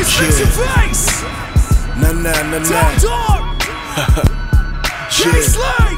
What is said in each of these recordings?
niggas fix your face. Nah. Top dog. Slay.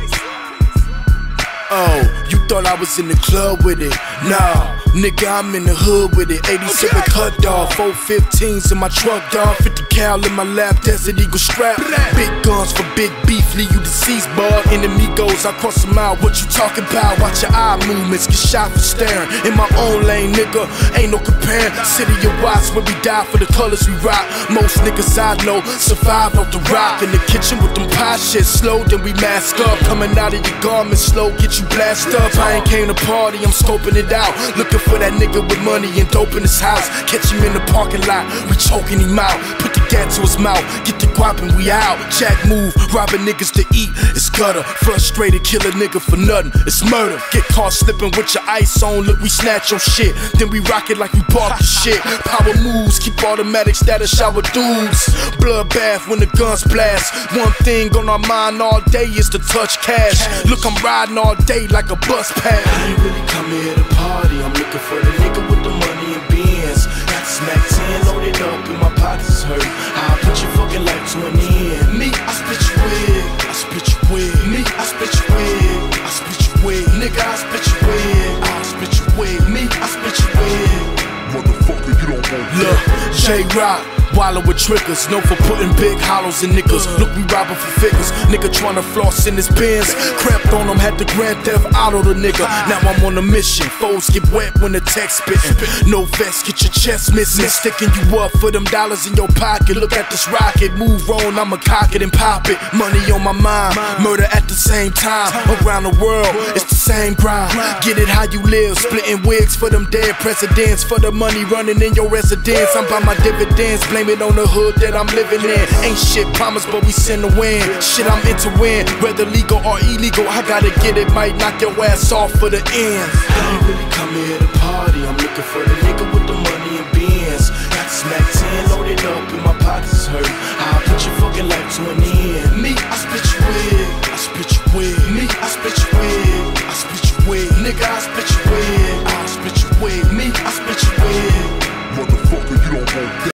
Oh, you thought I was in the club with it? Nah, nigga, I'm in the hood with it. 87 cut dog, 415s in my truck, dog. 50 cal in my lap, Desert Eagle strap. Big guns for big beef, leave you deceased, bud. Enemigos, I cross them out. What you talking about? Watch your eye movements, get shot for staring. In my own lane, nigga, ain't no comparing. City of Watts, where we die for the colors we rock. Most niggas I know survive off the rock. In the kitchen with them pie shit, slow, then we mask up. Coming out of your garments slow, get you blast up. I ain't came to party, I'm scoping it out. Looking for that nigga with money and dope in his house. Catch him in the parking lot, we choking him out. Put the gas to his mouth, get the guap and we out. Jack move, robbing niggas to eat, it's gutter. Frustrated, kill a nigga for nothing, it's murder. Get caught slipping with your ice on, look we snatch your shit. Then we rock it like we bought the shit. Power moves, keep automatics that'll shower dudes. Bloodbath when the guns blast. One thing on our mind all day is to touch cash. Look, I'm riding all day like a bus pass. I ain't really come here to party, I'm looking for the nigga with the money and Benz. Got the smack 10 loaded up and my pockets hurt. I'll put your fucking life to an end. Me, I spit your wig, I spit your wig. Me, I spit your wig, I spit your wig. Nigga, I spit your wig, I spit your wig. Me, I spit your wig. Motherfucker, you don't want look, J-Rock, wildin' with triggers, known for putting big hollows in niggas. Look, we robbing for figures. Nigga tryna floss in his Benz. Crept on him, had the Grand Theft Auto the nigga. Now I'm on a mission. Foes get wet when the text spittin'. No vest, get your chest missing. Sticking you up for them dollars in your pocket. Look at this rocket, move on, I'ma cock it and pop it. Money on my mind, murder at the same time. Around the world, it's the same grind. Get it how you live, splitting wigs for them dead presidents. For the money running in your residence. I'm by my dividends, blame it on the hood that I'm living in. Ain't shit promised, but we send the win. Shit, I'm into win, whether legal or illegal. I gotta get it, might knock your ass off for the end. I ain't really come here to party, I'm looking for the nigga with the money and Benz. Got the smack 10 loaded up and my pockets hurt. I'll put your fucking life to an end. Me, I spit your wig, I spit your wig. Me, I spit your wig, I spit your wig. Nigga, I spit your